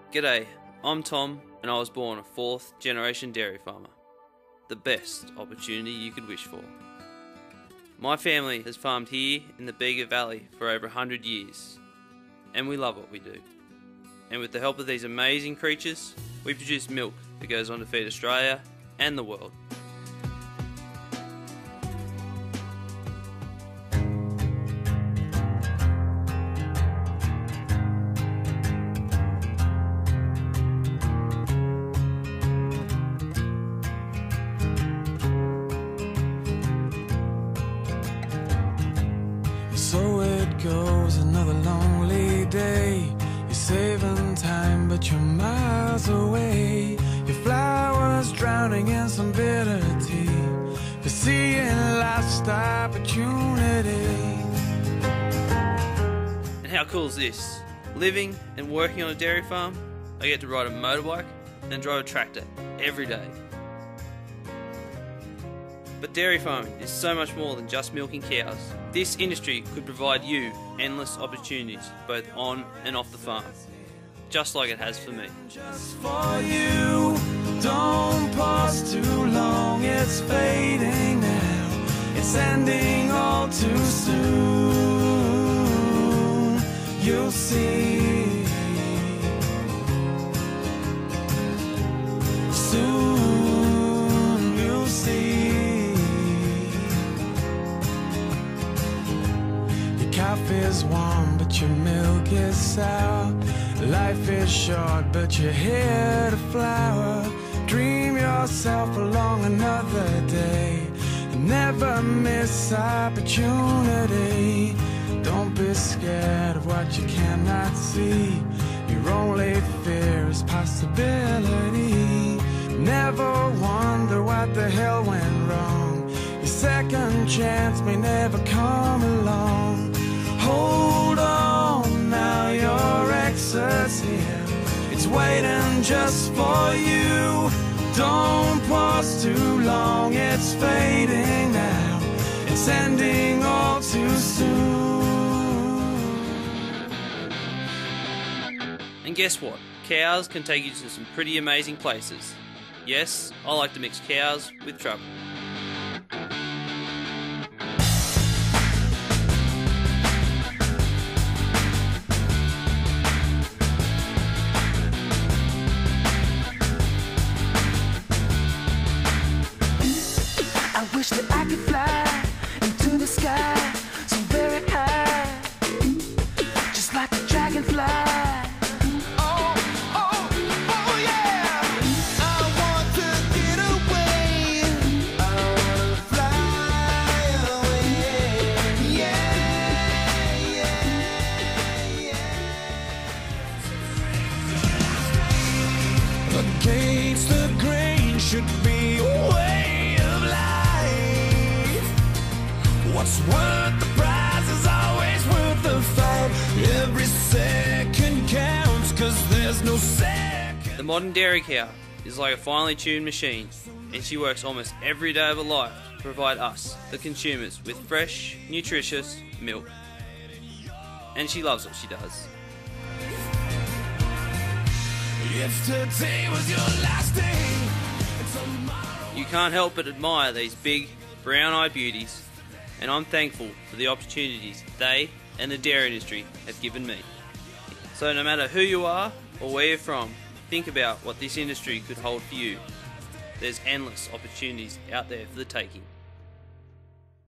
G'day, I'm Tom and I was born a 4th generation dairy farmer. The best opportunity you could wish for. My family has farmed here in the Bega Valley for over 100 years and we love what we do. And with the help of these amazing creatures, we produce milk that goes on to feed Australia and the world. So it goes, another lonely day. You're saving time, but you're miles away. Your flowers drowning in some bitter tea. You're seeing life's opportunity. And how cool is this? Living and working on a dairy farm, I get to ride a motorbike and drive a tractor every day. But dairy farming is so much more than just milking cows. This industry could provide you endless opportunities both on and off the farm, just like it has for me. Just for you, don't pause too long, it's fading now. It's ending all too soon. You'll see. Soon you'll see. Coffee's warm, but your milk is sour. Life is short, but you're here to flower. Dream yourself along another day. Never miss opportunity. Don't be scared of what you cannot see. Your only fear is possibility. Never wonder what the hell went wrong. Your second chance may never come along. Hold on, now your exit's here. It's waiting just for you. Don't pause too long, it's fading now. It's ending all too soon. And guess what? Cows can take you to some pretty amazing places. Yes, I like to mix cows with trouble. I wish that I could fly into the sky so very high, just like a dragonfly. Oh, oh, oh yeah! I want to get away. I want to fly away. Yeah, yeah, yeah. Against the grain should be a way. What's worth the prize is always worth the fight. Every second counts, cause there's no second. The modern dairy cow is like a finely tuned machine, and she works almost every day of her life to provide us, the consumers, with fresh, nutritious milk. And she loves what she does. If today was your last day, tomorrow... You can't help but admire these big, brown-eyed beauties, and I'm thankful for the opportunities they and the dairy industry have given me. So no matter who you are or where you're from, think about what this industry could hold for you. There's endless opportunities out there for the taking.